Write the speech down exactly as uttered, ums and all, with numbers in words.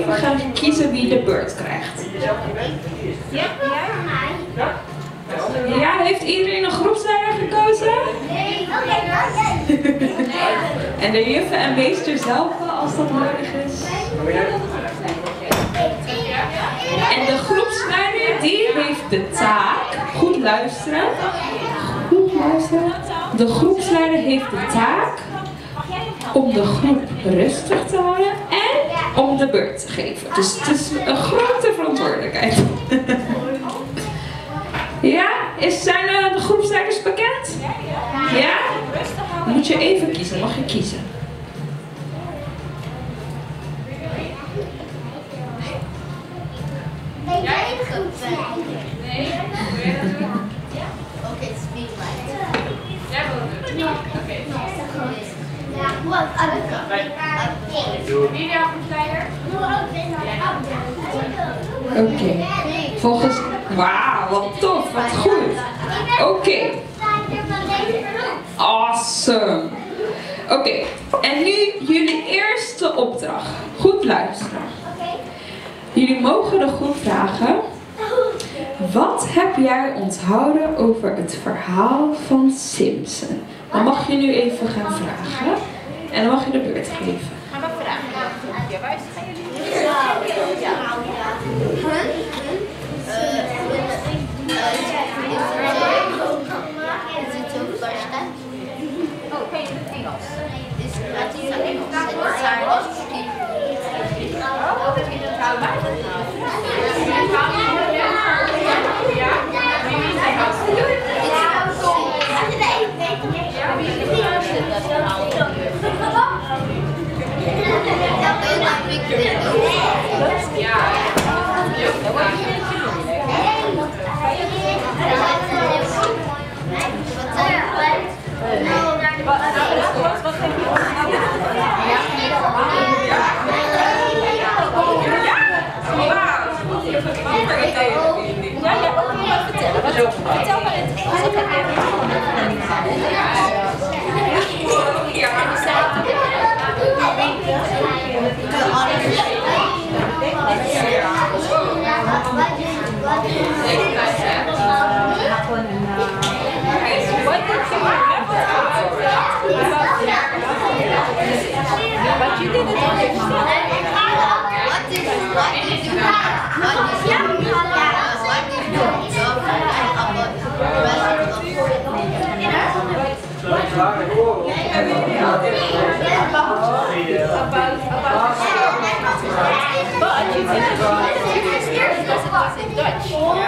even gaan kiezen wie de beurt krijgt. Ja, ja. Ja, heeft iedereen een groepsleider gekozen? Nee. En de juffen en meesters helpen als dat nodig is. En de groepsleider die heeft de taak, goed luisteren, goed luisteren. De groepsleider heeft de taak om de groep rustig te houden en om de beurt te geven. Dus het is een grote verantwoordelijkheid. Ja, is, zijn uh, de groepsleiders bekend? Ja? Dan moet je even kiezen, mag je kiezen. Ben jij de groepsleider? Nee. Oké, het is niet mij. Jij wil het doen? Oké. Ja, wat aan de kant. Wie jouw groepsleider? Oké. Volgens... Wauw, wat tof, wat goed. Oké. Okay. Awesome. Oké, okay. En nu jullie eerste opdracht. Goed luisteren. Jullie mogen de groep vragen. Wat heb jij onthouden over het verhaal van Simpson? Dan mag je nu even gaan vragen. En dan mag je de beurt geven. Gaan we vragen. Waar gaan jullie? Ja. Oh, ken je het Engels? Is het is Engels. Het is haar lesje. Oh, dat is het houden. Ja? Wie is hij houden? Ja, wie is het Vertel maar in het Engels. Ik heb But you didn't understand. What did you what did you what did you what did you About about but you didn't because it was in Dutch.